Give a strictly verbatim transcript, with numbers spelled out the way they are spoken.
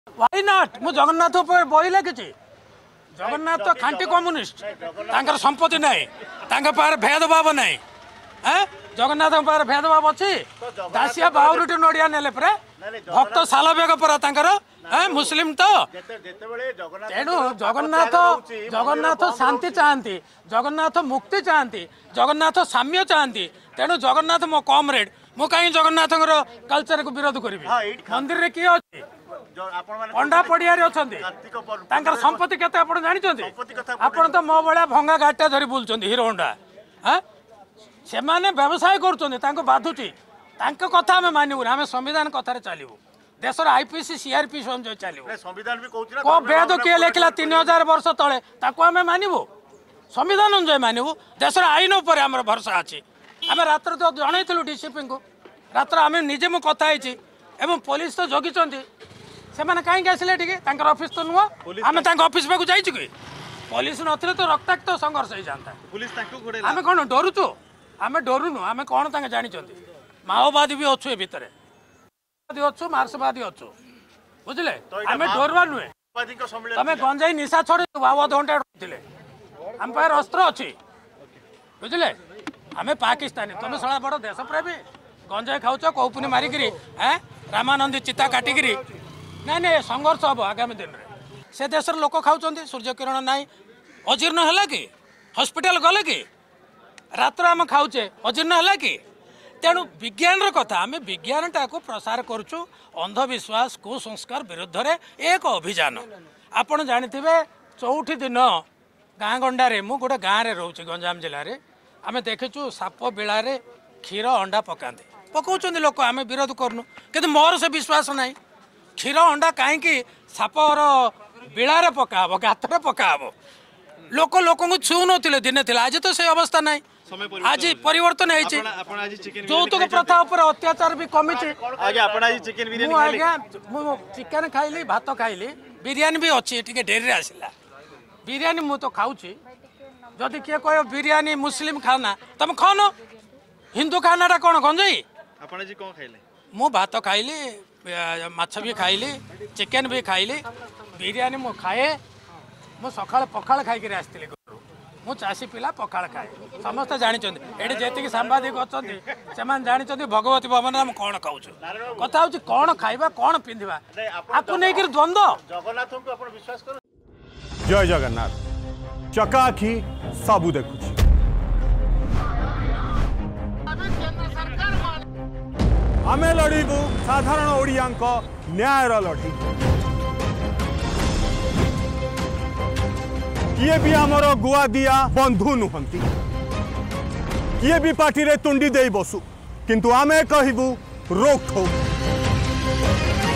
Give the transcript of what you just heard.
why not मु जगन्नाथ ऊपर बही लिखी जगन्नाथ तो खांटी कम्युनिस्ट तांकर संपत्ति नहीं तांकर पार भेदभाव नहीं हैं जगन्नाथ पार भेदभाव अच्छी दासिया बावरुटी नड़िया नेले परे भक्त सालबेग परा तांकर हैं मुस्लिम तो तेणु जगन्नाथ जगन्नाथ शांति चाहती जगन्नाथ मुक्ति चाहती जगन्नाथ साम्य चाहती तेणु जगन्नाथ मो कॉमरेड मु कहीं जगन्नाथ कल्चर को विरोध करी मंदिर रे किए अच्छी पंडा पड़िया अच्छा संपत्ति केते आप जानते आप तो मो भाया भंगा गाड़िया धरी बुलूँ हिरो होंडा हाँ से माने व्यवसाय कर बाधुची कथा आम मानव आम संविधान कथार चलू देशर आईपीसी सीआरपी चलो संविधान भी को वेद किए लिखला तीन हजार वर्ष तले आम मानव संविधान अनुजाई मानव देशर आईन उपर आम भरोसा अच्छी आम रात्र तो जनईलु डीसीपी को रात्र आम निजे मु कथा एवं पुलिस तो जगी से कहीं आसिले ऑफिस तो नुह आम ऑफिस पाक जाइए कि पुलिस नथिले तो रक्ताक्त संघर्ष हो जाता पुलिस आम कौन डरुचु आम डरुनु आम कौन जानी माओवादी भी अच्छु भितर अच्छु मार्क्सवादी अच्छु बुझे आम डरवा नुहे तुम गंजाई निशा छड़े अध घंटा थे आम पाखे अस्त्र अच्छी बुझे आम पाकिस्तानी तुम शला बड़ देश प्रेमी गंजाई खाऊच कौपुनी मारिकी हाँ रामानंदी चिता काटिकी ना ना संघर्ष हम आगामी दिन में से देशर लोक खाऊँ सूर्य किरण ना अजीर्ण है कि हॉस्पिटल गले कि रात्र आम खाऊचे अजीर्ण है कि तेणु विज्ञान कथा आम विज्ञान टाक प्रसार करुचु अंधविश्वास कुसंस्कार विरुद्ध रे एक अभियान आपड़ जाथे चौठी दिन गाँ गंडारे मु गोटे गाँव में रोचे गंजाम जिले में आम देखीचु साप बिलारे क्षीर अंडा पकाते पकाउं लोक आम विरोध करनु कि मोर से विश्वास ना क्षीर अंडा कहीं सापर बिलारे पकाब गातर पकाब लोक लोक छू नथिले दिने थिला आज तो से अवस्था ना आज परिवर्तन है यौतुक प्रथा उपर अत्याचार भी कमी चिकेन खाइली भात खाइली बिरियानी भी अच्छी टे डेरी आसला बिरियानी मु तो खाऊची जदि किए कह बिरियानी मुस्लिम खाना तुम खाओ हिंदू खाना कौन गंजाई मु भात खाइली माछ भी खाइली चिकेन भी खाइली बिरियानी मु खाए मु सकाळ पखाळ खाई आसती मु चाषी पिला पखाळ खाए समस्त जानते ये जी सांबादिक अच्छा से जानते भगवती भवन में कौन खाऊ कथा हूँ कौन खाइबा कौन पिंधा आपको नहीं द्वंद्व जय जगन्नाथ चकाखी सबू देखुच आमे लड़ीबू साधारण ओडियांक न्यायर लड़ी किए भी आमर गुआ दिया बंधु नुहंती किए भी पार्टी रे तुंडी दे बसु किंतु आमे कहबू रोक ठोक